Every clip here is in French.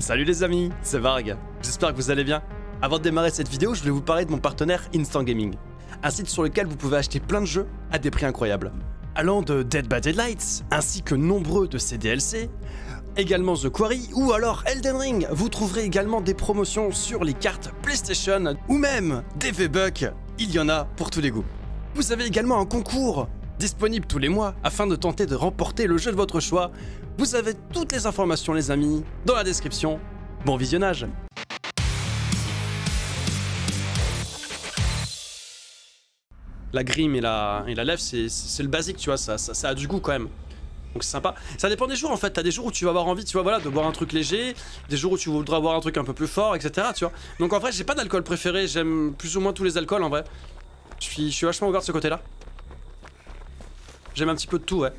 Salut les amis, c'est Varg, j'espère que vous allez bien. Avant de démarrer cette vidéo, je voulais vous parler de mon partenaire Instant Gaming, un site sur lequel vous pouvez acheter plein de jeux à des prix incroyables. Allant de Dead by Daylight, ainsi que nombreux de ses DLC, également The Quarry ou alors Elden Ring. Vous trouverez également des promotions sur les cartes PlayStation ou même des V-Bucks, il y en a pour tous les goûts. Vous avez également un concours disponible tous les mois afin de tenter de remporter le jeu de votre choix. Vous avez toutes les informations les amis dans la description. Bon visionnage. La grime et la lèvre c'est le basique, tu vois, ça a du goût quand même. Donc c'est sympa. Ça dépend des jours en fait, t'as des jours où tu vas avoir envie, tu vois, voilà, de boire un truc léger, des jours où tu voudras boire un truc un peu plus fort, etc. Tu vois. Donc en vrai j'ai pas d'alcool préféré, j'aime plus ou moins tous les alcools en vrai. Je suis vachement ouvert de ce côté là. J'aime un petit peu de tout, ouais.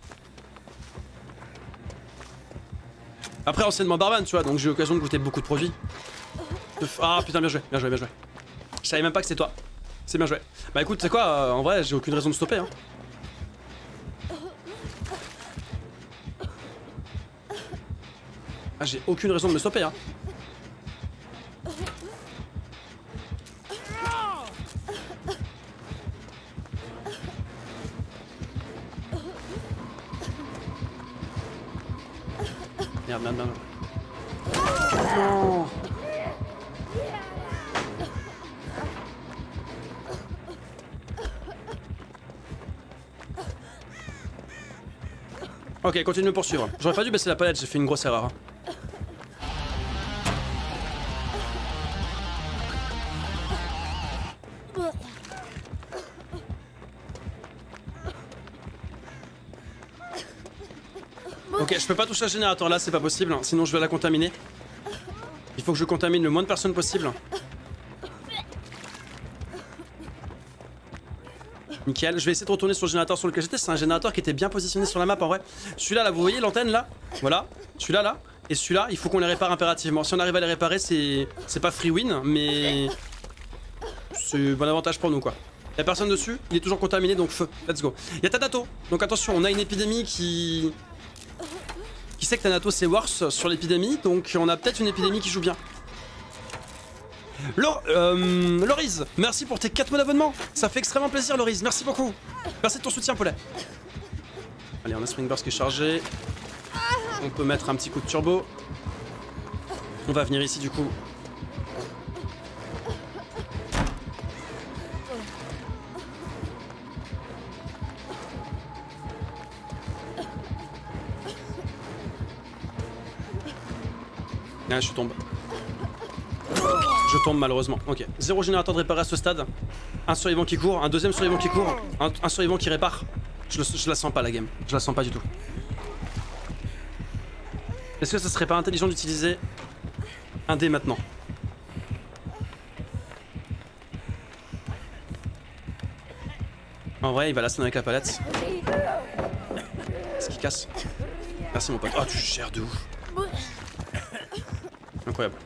Après anciennement barman, tu vois, donc j'ai eu l'occasion de goûter beaucoup de produits. Ah putain, bien joué, bien joué, bien joué. Je savais même pas que c'était toi. C'est bien joué. Bah écoute, c'est quoi, en vrai, j'ai aucune raison de stopper, hein. Ah, j'ai aucune raison de me stopper, hein. Merde, merde, merde. Non. Ok, continue de me poursuivre. J'aurais pas dû baisser la palette, j'ai fait une grosse erreur. Ok, je peux pas toucher le générateur là, c'est pas possible, hein, sinon je vais la contaminer. Il faut que je contamine le moins de personnes possible. Nickel, je vais essayer de retourner sur le générateur sur lequel j'étais, c'est un générateur qui était bien positionné sur la map en vrai. Celui-là, là, vous voyez l'antenne là? Voilà, celui-là là, et celui-là, il faut qu'on les répare impérativement. Si on arrive à les réparer, c'est pas free win, mais c'est bon avantage pour nous quoi. Y'a personne dessus, il est toujours contaminé, donc feu, let's go. Y'a Thanatos, donc attention, on a une épidémie qui sait que Thanatos c'est worse sur l'épidémie, donc on a peut-être une épidémie qui joue bien. Loris, merci pour tes 4 mois d'abonnement. Ça fait extrêmement plaisir, Loris. Merci beaucoup. Merci de ton soutien, poulet. Allez, on a Spring Burst qui est chargé. On peut mettre un petit coup de turbo. On va venir ici, du coup. Ah, je tombe. Je tombe malheureusement. Ok. 0 générateur de réparer à ce stade. Un survivant qui court, un deuxième survivant qui court, un survivant qui répare. Je la sens pas la game. Je la sens pas du tout. Est-ce que ça serait pas intelligent d'utiliser un dé maintenant? En vrai, il va la sonner avec la palette. Est-ce qu'il casse? Merci mon pote. Oh, tu gères de ouf. Incroyable.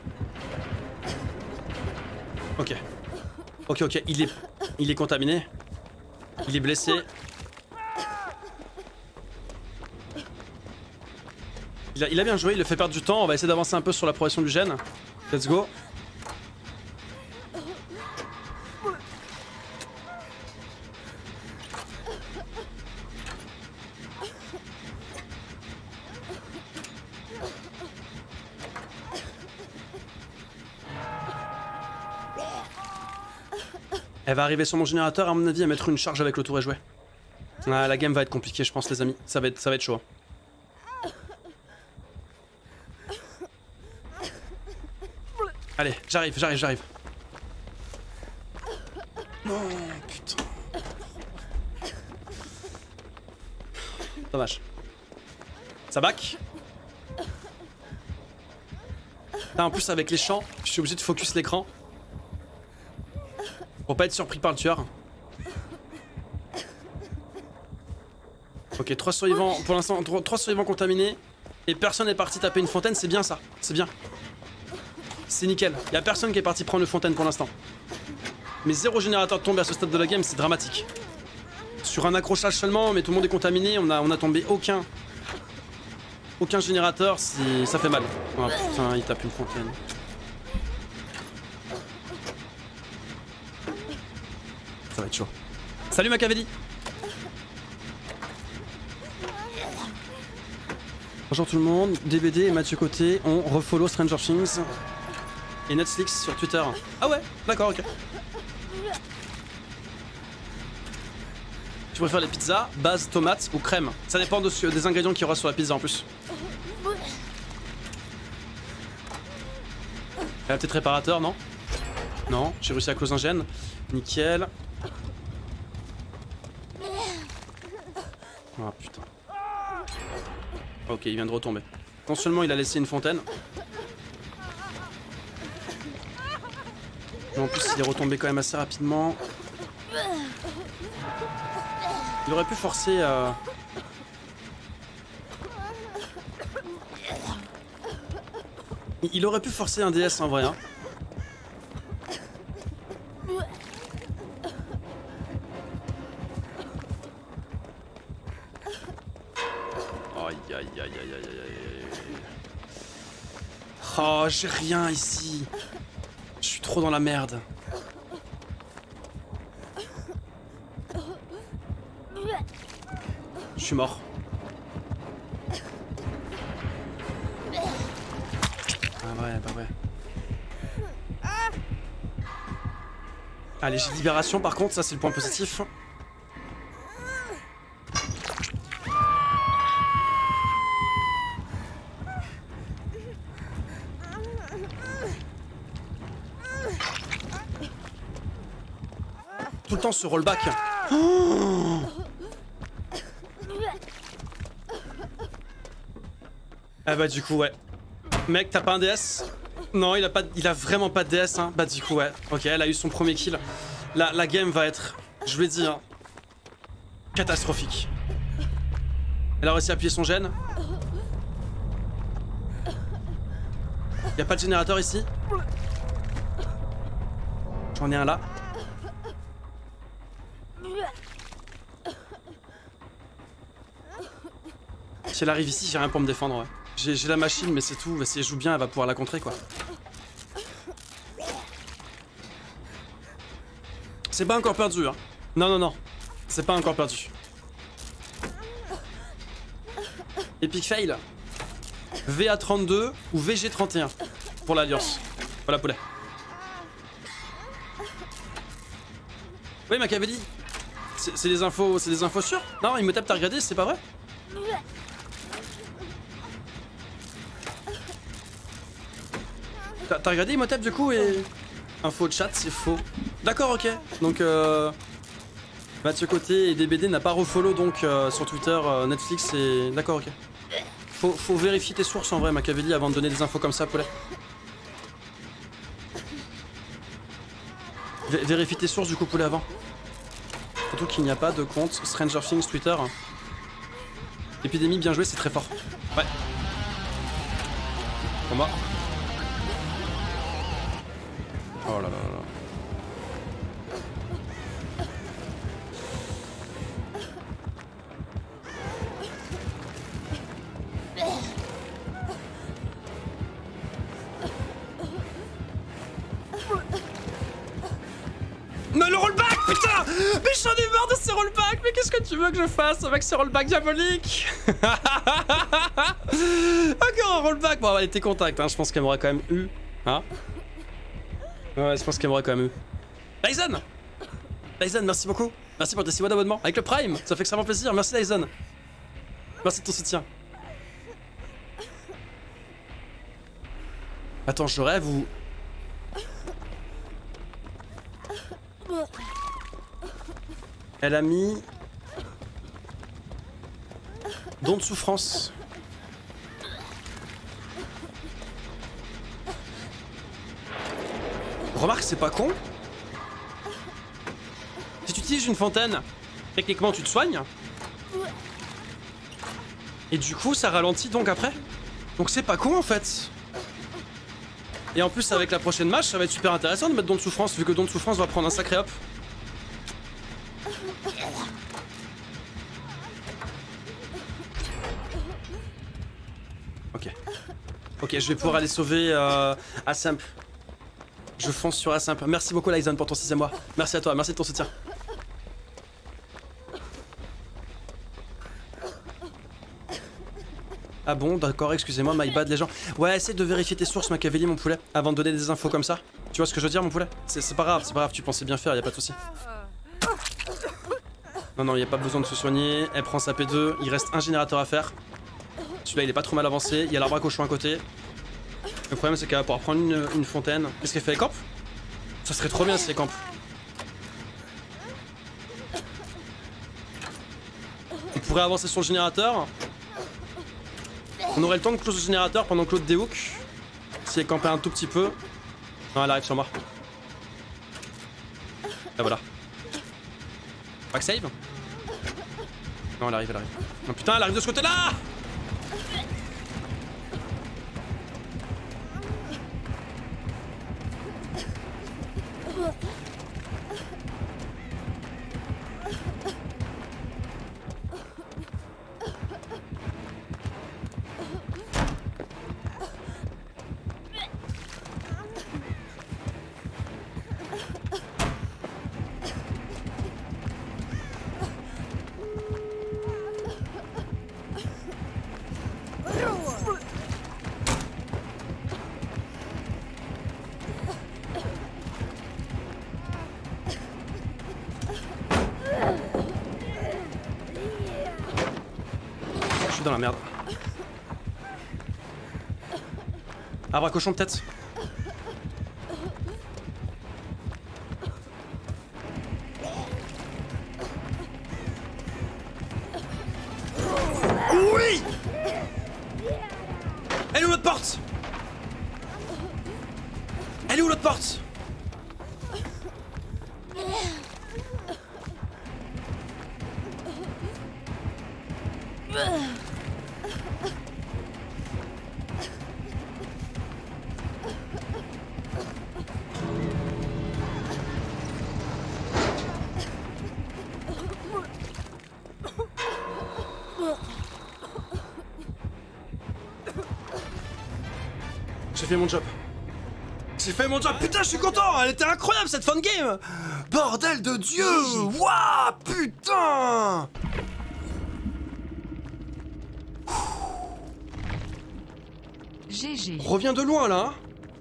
Ok. Ok, ok, il est contaminé. Il est blessé. Il a bien joué, il le fait perdre du temps. On va essayer d'avancer un peu sur la progression du gène. Let's go. Elle va arriver sur mon générateur, à mon avis, à mettre une charge avec le tour et jouer. Ah, la game va être compliquée, je pense, les amis. Ça va être chaud. Allez, j'arrive. Non, putain. Dommage. Ça back. Là, en plus, avec les champs, je suis obligé de focus l'écran. Pour pas être surpris par le tueur. Ok, 3 survivants, pour l'instant 3 survivants contaminés. Et personne n'est parti taper une fontaine, c'est bien ça, c'est bien. C'est nickel, y'a personne qui est parti prendre une fontaine pour l'instant. Mais 0 générateur de tomber à ce stade de la game, c'est dramatique. Sur un accrochage seulement, mais tout le monde est contaminé, on a tombé aucun aucun générateur, ça fait mal. Oh putain, il tape une fontaine. Ça va être chaud. Salut Machiavelli. Bonjour tout le monde, DBD et Mathieu Côté ont refollow Stranger Things et Netflix sur Twitter. Ah ouais, d'accord, ok. Tu préfères les pizzas, base tomate ou crème? Ça dépend des ingrédients qu'il y aura sur la pizza en plus. Elle a peut-être réparateur, non? Non, j'ai réussi à close un gène. Nickel. Oh putain. Ok, il vient de retomber. Non seulement il a laissé une fontaine, mais en plus il est retombé quand même assez rapidement. Il aurait pu forcer Il aurait pu forcer un DS en vrai, hein. Aïe aïe aïe aïe aïe aïe aïe. Oh, j'ai rien ici. Je suis trop dans la merde. Je suis mort. Ah ouais, bah ouais. Allez, j'ai libération par contre, ça c'est le point positif. Tout le temps ce rollback. Oh, ah bah du coup ouais. Mec, t'as pas un DS? Non, il a vraiment pas de DS, hein. Bah du coup ouais. Ok, elle a eu son premier kill. La game va être, je vous l'ai dit, hein, catastrophique. Elle a réussi à appuyer son gène. Y a pas de générateur ici. J'en ai un là. Si elle arrive ici, j'ai rien pour me défendre, ouais. J'ai la machine, mais c'est tout. Si elle joue bien, elle va pouvoir la contrer, quoi. C'est pas encore perdu, hein. Non, non, non. C'est pas encore perdu. Epic fail. VA32 ou VG31 pour l'Alliance. Voilà, poulet. Oui, Machiavelli. C'est des infos sûres? Non, il me tape, t'as regardé, c'est pas vrai? T'as regardé Imhotep du coup et... Info de chat, c'est faux. D'accord, ok. Donc Mathieu Côté et DBD n'a pas refollow donc sur Twitter, Netflix et... D'accord, ok. Faut vérifier tes sources en vrai, Machiavelli, avant de donner des infos comme ça, poulet. Vérifie tes sources du coup, poulet, avant. Surtout qu'il n'y a pas de compte Stranger Things Twitter. Épidémie, bien joué, c'est très fort. Ouais. Pour moi. Oh là là là là. Mais le rollback, putain! Mais j'en ai marre de ces rollbacks! Mais qu'est-ce que tu veux que je fasse avec ces rollbacks diaboliques? Encore un rollback! Bon, elle était contact, hein. Je pense qu'elle m'aurait quand même eu. Hein? Ouais, je pense qu'elle m'aurait quand même eu. Lyson! Lyson, merci beaucoup. Merci pour tes 6 mois d'abonnement. Avec le Prime, ça fait extrêmement plaisir. Merci Lyson. Merci de ton soutien. Attends, je rêve ou... Elle a mis... Don de souffrance. Remarque, c'est pas con. Si tu utilises une fontaine, techniquement tu te soignes. Et du coup ça ralentit donc après. Donc c'est pas con en fait. Et en plus avec la prochaine match ça va être super intéressant de mettre don de souffrance vu que don de souffrance va prendre un sacré hop. Ok, je vais pouvoir aller sauver Asimp. Je fonce sur Asimp. Merci beaucoup Lyson pour ton 6e mois. Merci à toi, merci de ton soutien. Ah bon, d'accord, excusez-moi, my bad les gens. Ouais, essaie de vérifier tes sources, Machiavelli, mon poulet, avant de donner des infos comme ça. Tu vois ce que je veux dire, mon poulet? C'est pas grave, tu pensais bien faire, y a pas de souci. Non, non, y a pas besoin de se soigner. Elle prend sa P2, il reste un générateur à faire. Celui-là, il est pas trop mal avancé. Il y a l'arbre à cochon à côté. Le problème, c'est qu'elle va pouvoir prendre une fontaine. Qu'est-ce qu'elle fait? Elle campe? Ça serait trop bien si elle campe. On pourrait avancer sur le générateur. On aurait le temps de close le générateur pendant que l'autre déhook. Si elle campait un tout petit peu. Non, elle arrive sur moi. Ah voilà. Back save? Non, elle arrive, elle arrive. Non putain, elle arrive de ce côté-là! Dans la merde. Arbre à cochon peut-être. Oui. Elle est où l'autre porte? Elle est où l'autre porte? J'ai fait mon job. J'ai fait mon job. Putain, je suis content. Elle était incroyable cette fin de game. Bordel de Dieu. Waouh, putain. GG. Reviens de loin là.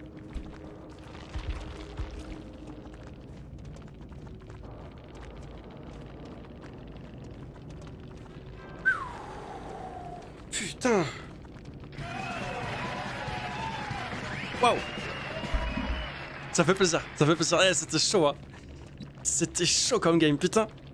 Putain. Waouh. Ça fait plaisir, ça fait plaisir. Eh, c'était chaud, hein. C'était chaud comme game, putain.